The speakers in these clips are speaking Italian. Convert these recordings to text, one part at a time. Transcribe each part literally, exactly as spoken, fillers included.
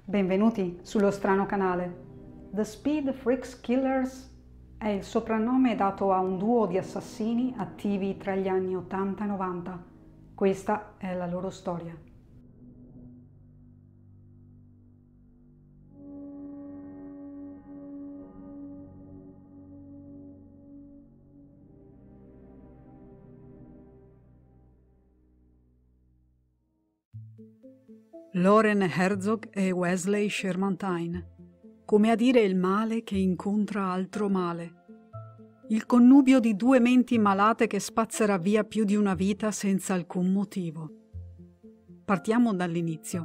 Benvenuti sullo strano canale. The Speed Freaks Killers è il soprannome dato a un duo di assassini attivi tra gli anni ottanta e novanta. Questa è la loro storia. Lauren Herzog e Wesley Shermantine, come a dire il male che incontra altro male. Il connubio di due menti malate che spazzerà via più di una vita senza alcun motivo. Partiamo dall'inizio.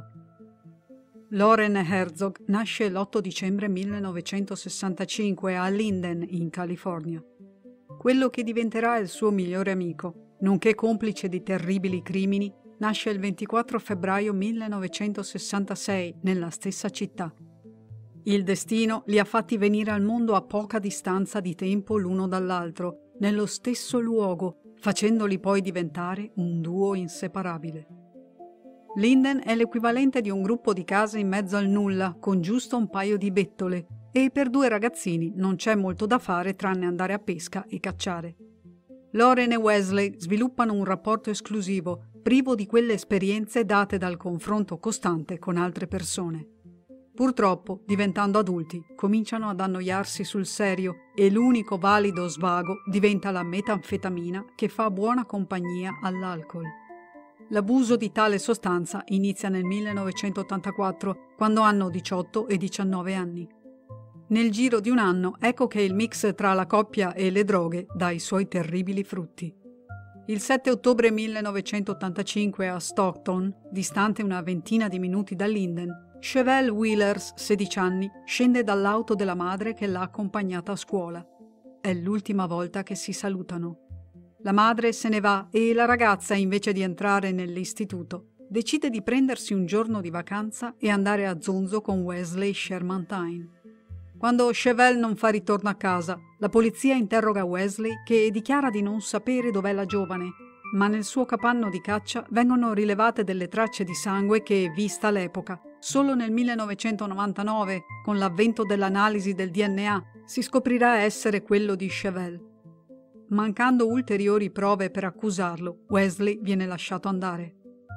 Lauren Herzog nasce l'otto dicembre millenovecentosessantacinque a Linden, in California. Quello che diventerà il suo migliore amico, nonché complice di terribili crimini, nasce il ventiquattro febbraio millenovecentosessantasei nella stessa città. Il destino li ha fatti venire al mondo a poca distanza di tempo l'uno dall'altro, nello stesso luogo, facendoli poi diventare un duo inseparabile. Linden è l'equivalente di un gruppo di case in mezzo al nulla, con giusto un paio di bettole, e per due ragazzini non c'è molto da fare tranne andare a pesca e cacciare. Lauren e Wesley sviluppano un rapporto esclusivo, privo di quelle esperienze date dal confronto costante con altre persone. Purtroppo, diventando adulti, cominciano ad annoiarsi sul serio e l'unico valido svago diventa la metanfetamina che fa buona compagnia all'alcol. L'abuso di tale sostanza inizia nel millenovecentottantaquattro, quando hanno diciotto e diciannove anni. Nel giro di un anno ecco che il mix tra la coppia e le droghe dà i suoi terribili frutti. Il sette ottobre millenovecentottantacinque a Stockton, distante una ventina di minuti da Linden, Chevelle Wheelers, sedici anni, scende dall'auto della madre che l'ha accompagnata a scuola. È l'ultima volta che si salutano. La madre se ne va e la ragazza, invece di entrare nell'istituto, decide di prendersi un giorno di vacanza e andare a zonzo con Wesley Shermantine. Quando Chevelle non fa ritorno a casa, la polizia interroga Wesley, che dichiara di non sapere dov'è la giovane, ma nel suo capanno di caccia vengono rilevate delle tracce di sangue che, vista l'epoca, solo nel millenovecentonovantanove, con l'avvento dell'analisi del D N A, si scoprirà essere quello di Chevelle. Mancando ulteriori prove per accusarlo, Wesley viene lasciato andare.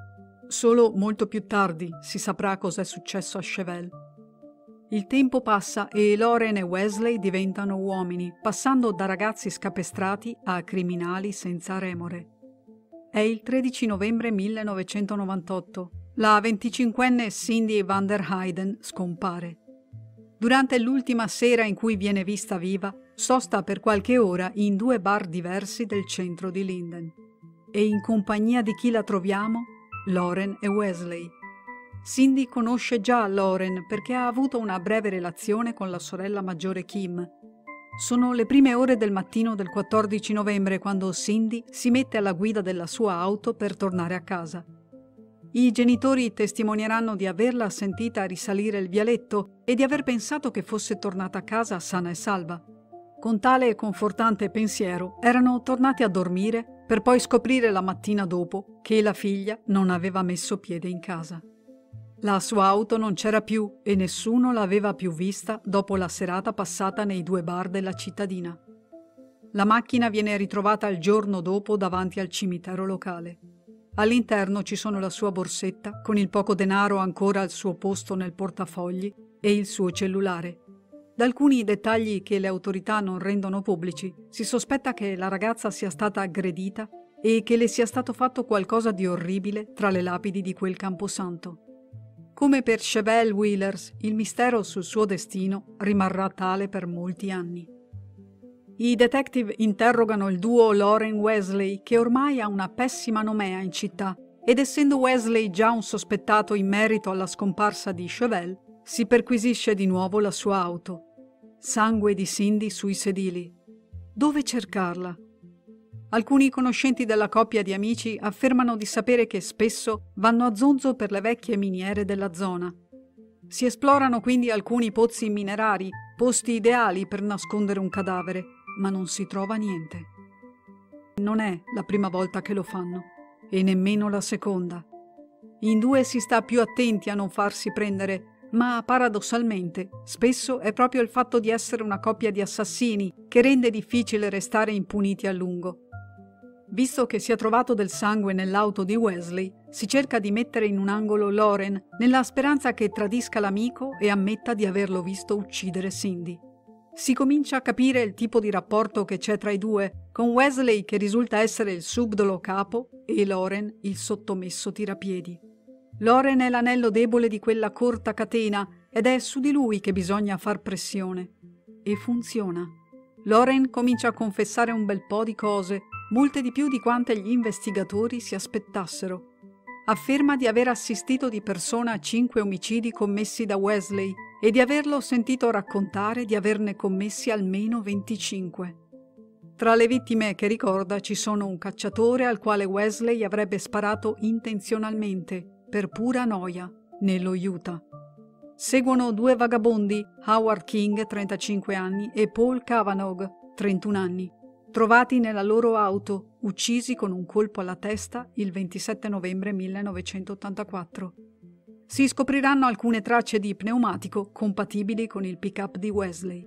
Solo molto più tardi si saprà cosa è successo a Chevelle. Il tempo passa e Lauren e Wesley diventano uomini, passando da ragazzi scapestrati a criminali senza remore. È il tredici novembre millenovecentonovantotto. La venticinquenne Cindy van der Heyden scompare. Durante l'ultima sera in cui viene vista viva, sosta per qualche ora in due bar diversi del centro di Linden. E in compagnia di chi la troviamo? Lauren e Wesley. Cindy conosce già Lauren perché ha avuto una breve relazione con la sorella maggiore Kim. Sono le prime ore del mattino del quattordici novembre quando Cindy si mette alla guida della sua auto per tornare a casa. I genitori testimonieranno di averla sentita risalire il vialetto e di aver pensato che fosse tornata a casa sana e salva. Con tale confortante pensiero erano tornati a dormire per poi scoprire la mattina dopo che la figlia non aveva messo piede in casa. La sua auto non c'era più e nessuno l'aveva più vista dopo la serata passata nei due bar della cittadina. La macchina viene ritrovata il giorno dopo davanti al cimitero locale. All'interno ci sono la sua borsetta con il poco denaro ancora al suo posto nel portafogli e il suo cellulare. Da alcuni dettagli che le autorità non rendono pubblici, si sospetta che la ragazza sia stata aggredita e che le sia stato fatto qualcosa di orribile tra le lapidi di quel camposanto. Come per Chevelle Wheelers, il mistero sul suo destino rimarrà tale per molti anni. I detective interrogano il duo Lauren-Wesley, che ormai ha una pessima nomea in città, ed essendo Wesley già un sospettato in merito alla scomparsa di Chevelle, si perquisisce di nuovo la sua auto. Sangue di Cindy sui sedili. Dove cercarla? Alcuni conoscenti della coppia di amici affermano di sapere che spesso vanno a zonzo per le vecchie miniere della zona. Si esplorano quindi alcuni pozzi minerari, posti ideali per nascondere un cadavere, ma non si trova niente. Non è la prima volta che lo fanno, e nemmeno la seconda. In due si sta più attenti a non farsi prendere, ma paradossalmente spesso è proprio il fatto di essere una coppia di assassini che rende difficile restare impuniti a lungo. Visto che si è trovato del sangue nell'auto di Wesley, si cerca di mettere in un angolo Lauren nella speranza che tradisca l'amico e ammetta di averlo visto uccidere Cindy. Si comincia a capire il tipo di rapporto che c'è tra i due, con Wesley che risulta essere il subdolo capo e Lauren il sottomesso tirapiedi. Lauren è l'anello debole di quella corta catena ed è su di lui che bisogna far pressione. E funziona. Lauren comincia a confessare un bel po' di cose, molte di più di quante gli investigatori si aspettassero. Afferma di aver assistito di persona a cinque omicidi commessi da Wesley e di averlo sentito raccontare di averne commessi almeno venticinque. Tra le vittime che ricorda ci sono un cacciatore al quale Wesley avrebbe sparato intenzionalmente, per pura noia, nello Utah. Seguono due vagabondi, Howard King, trentacinque anni, e Paul Cavanagh, trentuno anni, trovati nella loro auto, uccisi con un colpo alla testa il ventisette novembre millenovecentottantaquattro. Si scopriranno alcune tracce di pneumatico compatibili con il pick-up di Wesley.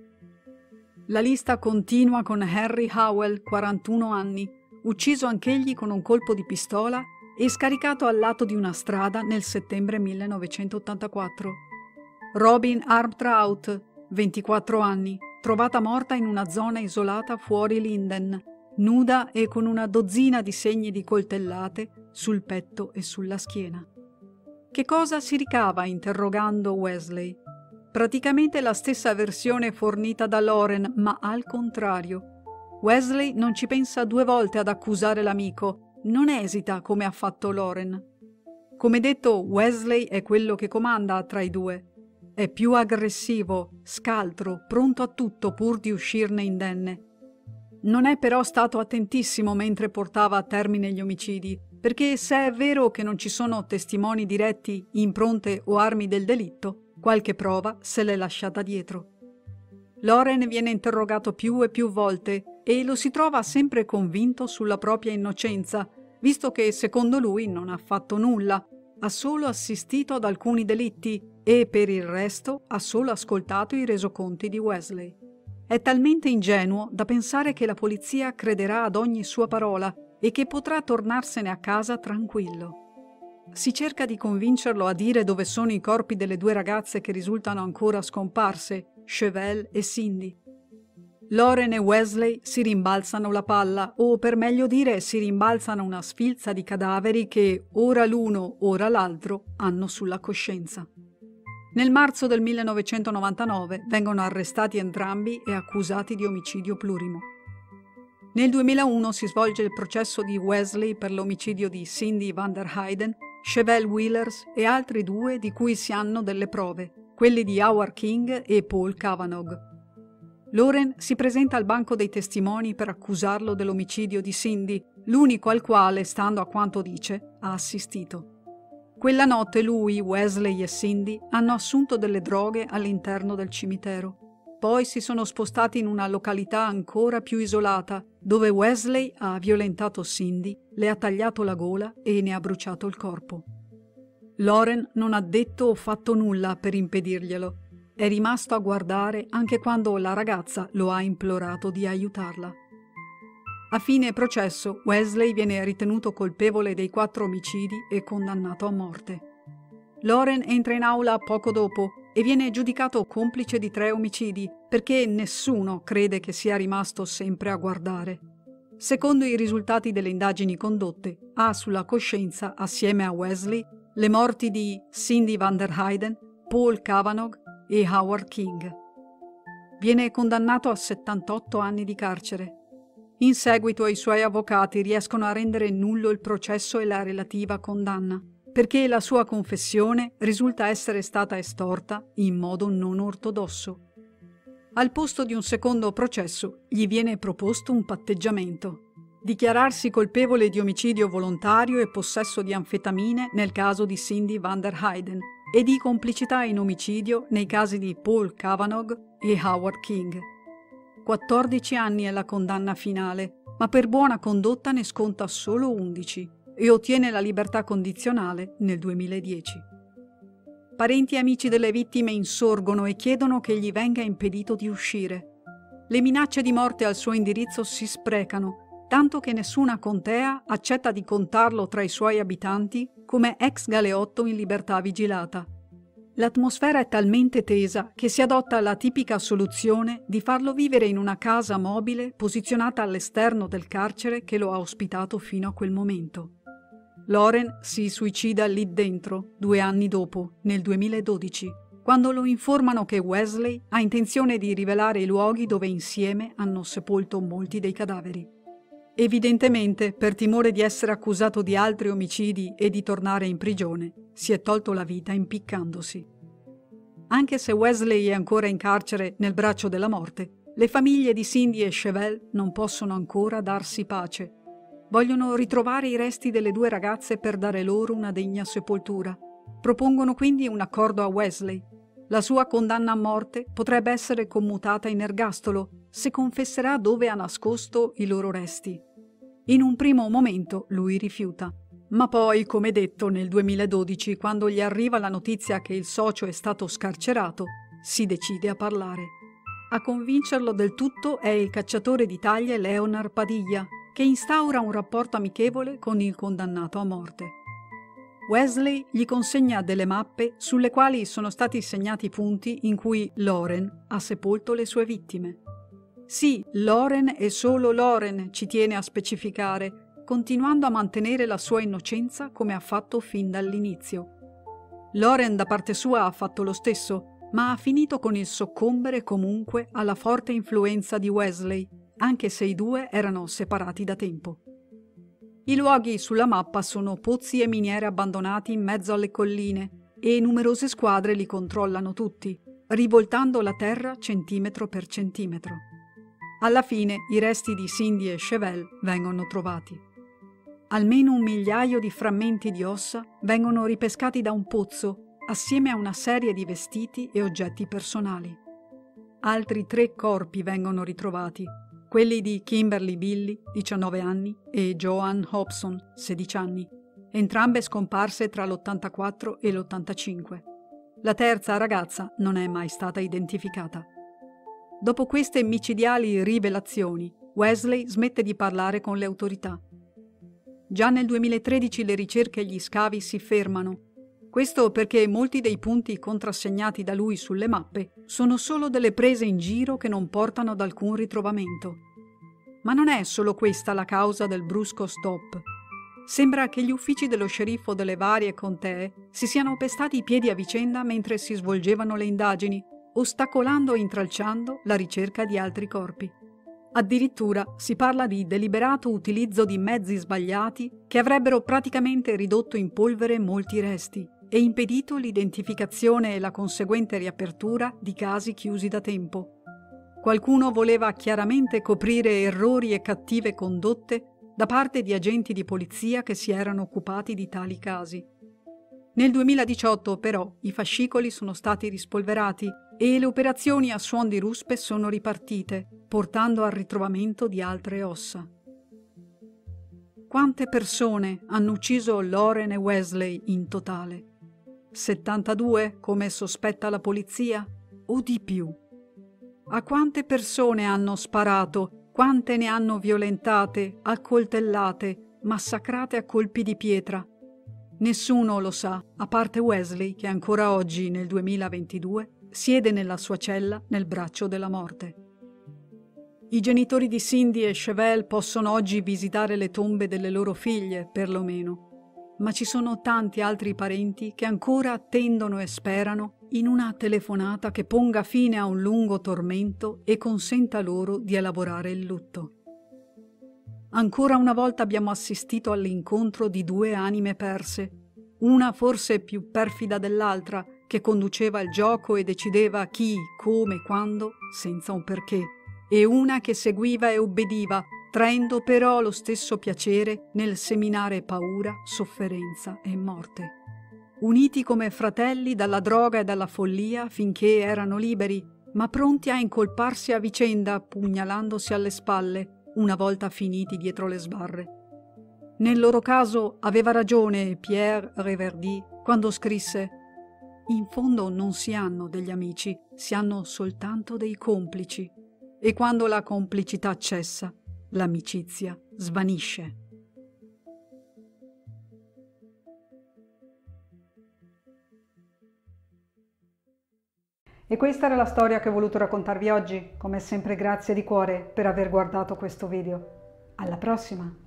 La lista continua con Harry Howell, quarantuno anni, ucciso anch'egli con un colpo di pistola e scaricato al lato di una strada nel settembre millenovecentottantaquattro. Robin Armtrout, ventiquattro anni, trovata morta in una zona isolata fuori Linden, nuda e con una dozzina di segni di coltellate sul petto e sulla schiena. Che cosa si ricava interrogando Wesley? Praticamente la stessa versione fornita da Lauren, ma al contrario. Wesley non ci pensa due volte ad accusare l'amico, non esita come ha fatto Lauren. Come detto, Wesley è quello che comanda tra i due. È più aggressivo, scaltro, pronto a tutto pur di uscirne indenne. Non è però stato attentissimo mentre portava a termine gli omicidi, perché se è vero che non ci sono testimoni diretti, impronte o armi del delitto, qualche prova se l'è lasciata dietro. Lauren viene interrogato più e più volte e lo si trova sempre convinto sulla propria innocenza, visto che secondo lui non ha fatto nulla, ha solo assistito ad alcuni delitti e per il resto ha solo ascoltato i resoconti di Wesley. È talmente ingenuo da pensare che la polizia crederà ad ogni sua parola e che potrà tornarsene a casa tranquillo. Si cerca di convincerlo a dire dove sono i corpi delle due ragazze che risultano ancora scomparse, Chevelle e Cindy. Lauren e Wesley si rimbalzano la palla, o per meglio dire si rimbalzano una sfilza di cadaveri che ora l'uno, ora l'altro hanno sulla coscienza. Nel marzo del millenovecentonovantanove vengono arrestati entrambi e accusati di omicidio plurimo. Nel duemilauno si svolge il processo di Wesley per l'omicidio di Cindy van der Heyden, Chevelle Wheelers e altri due di cui si hanno delle prove, quelli di Howard King e Paul Cavanagh. Lauren si presenta al banco dei testimoni per accusarlo dell'omicidio di Cindy, l'unico al quale, stando a quanto dice, ha assistito. Quella notte lui, Wesley e Cindy hanno assunto delle droghe all'interno del cimitero. Poi si sono spostati in una località ancora più isolata, dove Wesley ha violentato Cindy, le ha tagliato la gola e ne ha bruciato il corpo. Lauren non ha detto o fatto nulla per impedirglielo. È rimasto a guardare anche quando la ragazza lo ha implorato di aiutarla. A fine processo, Wesley viene ritenuto colpevole dei quattro omicidi e condannato a morte. Lauren entra in aula poco dopo e viene giudicato complice di tre omicidi perché nessuno crede che sia rimasto sempre a guardare. Secondo i risultati delle indagini condotte, ha sulla coscienza, assieme a Wesley, le morti di Cindy van der Heyden, Paul Cavanagh e Howard King. Viene condannato a settantotto anni di carcere. In seguito i suoi avvocati riescono a rendere nullo il processo e la relativa condanna, perché la sua confessione risulta essere stata estorta in modo non ortodosso. Al posto di un secondo processo gli viene proposto un patteggiamento: dichiararsi colpevole di omicidio volontario e possesso di anfetamine nel caso di Cindy van der Heyden e di complicità in omicidio nei casi di Paul Cavanagh e Howard King. quattordici anni è la condanna finale, ma per buona condotta ne sconta solo undici e ottiene la libertà condizionale nel duemiladieci. Parenti e amici delle vittime insorgono e chiedono che gli venga impedito di uscire. Le minacce di morte al suo indirizzo si sprecano, tanto che nessuna contea accetta di contarlo tra i suoi abitanti come ex galeotto in libertà vigilata. L'atmosfera è talmente tesa che si adotta la tipica soluzione di farlo vivere in una casa mobile posizionata all'esterno del carcere che lo ha ospitato fino a quel momento. Lauren si suicida lì dentro due anni dopo, nel duemiladodici, quando lo informano che Wesley ha intenzione di rivelare i luoghi dove insieme hanno sepolto molti dei cadaveri. Evidentemente, per timore di essere accusato di altri omicidi e di tornare in prigione, si è tolto la vita impiccandosi. Anche se Wesley è ancora in carcere nel braccio della morte, le famiglie di Cindy e Chevelle non possono ancora darsi pace. Vogliono ritrovare i resti delle due ragazze per dare loro una degna sepoltura. Propongono quindi un accordo a Wesley. La sua condanna a morte potrebbe essere commutata in ergastolo se confesserà dove ha nascosto i loro resti. In un primo momento lui rifiuta, ma poi, come detto, nel duemiladodici, quando gli arriva la notizia che il socio è stato scarcerato, si decide a parlare. A convincerlo del tutto è il cacciatore di taglie Leonard Padilla, che instaura un rapporto amichevole con il condannato a morte. Wesley gli consegna delle mappe sulle quali sono stati segnati punti in cui Lauren ha sepolto le sue vittime. Sì, Lauren e solo Lauren, ci tiene a specificare, continuando a mantenere la sua innocenza come ha fatto fin dall'inizio. Lauren da parte sua ha fatto lo stesso, ma ha finito con il soccombere comunque alla forte influenza di Wesley, anche se i due erano separati da tempo. I luoghi sulla mappa sono pozzi e miniere abbandonati in mezzo alle colline e numerose squadre li controllano tutti, rivoltando la terra centimetro per centimetro. Alla fine i resti di Cindy e Chevelle vengono trovati. Almeno un migliaio di frammenti di ossa vengono ripescati da un pozzo assieme a una serie di vestiti e oggetti personali. Altri tre corpi vengono ritrovati, quelli di Kimberly Billy, diciannove anni, e Joanne Hobson, sedici anni, entrambe scomparse tra l'ottantaquattro e l'ottantacinque. La terza ragazza non è mai stata identificata. Dopo queste micidiali rivelazioni, Wesley smette di parlare con le autorità. Già nel duemilatredici le ricerche e gli scavi si fermano. Questo perché molti dei punti contrassegnati da lui sulle mappe sono solo delle prese in giro che non portano ad alcun ritrovamento. Ma non è solo questa la causa del brusco stop. Sembra che gli uffici dello sceriffo delle varie contee si siano pestati i piedi a vicenda mentre si svolgevano le indagini, ostacolando e intralciando la ricerca di altri corpi. Addirittura si parla di deliberato utilizzo di mezzi sbagliati che avrebbero praticamente ridotto in polvere molti resti e impedito l'identificazione e la conseguente riapertura di casi chiusi da tempo. Qualcuno voleva chiaramente coprire errori e cattive condotte da parte di agenti di polizia che si erano occupati di tali casi. Nel duemiladiciotto, però, i fascicoli sono stati rispolverati e le operazioni a suon di ruspe sono ripartite, portando al ritrovamento di altre ossa. Quante persone hanno ucciso Lauren e Wesley in totale? settantadue, come sospetta la polizia? O di più? A quante persone hanno sparato? Quante ne hanno violentate, accoltellate, massacrate a colpi di pietra? Nessuno lo sa, a parte Wesley, che ancora oggi, nel duemilaventidue, siede nella sua cella nel braccio della morte. I genitori di Cindy e Chevelle possono oggi visitare le tombe delle loro figlie, perlomeno, ma ci sono tanti altri parenti che ancora attendono e sperano in una telefonata che ponga fine a un lungo tormento e consenta loro di elaborare il lutto. Ancora una volta abbiamo assistito all'incontro di due anime perse, una forse più perfida dell'altra, che conduceva il gioco e decideva chi, come, quando, senza un perché, e una che seguiva e obbediva, traendo però lo stesso piacere nel seminare paura, sofferenza e morte. Uniti come fratelli dalla droga e dalla follia finché erano liberi, ma pronti a incolparsi a vicenda, pugnalandosi alle spalle, una volta finiti dietro le sbarre. Nel loro caso aveva ragione Pierre Reverdy quando scrisse: In fondo non si hanno degli amici, si hanno soltanto dei complici. E quando la complicità cessa, l'amicizia svanisce. E questa era la storia che ho voluto raccontarvi oggi. Come sempre grazie di cuore per aver guardato questo video. Alla prossima!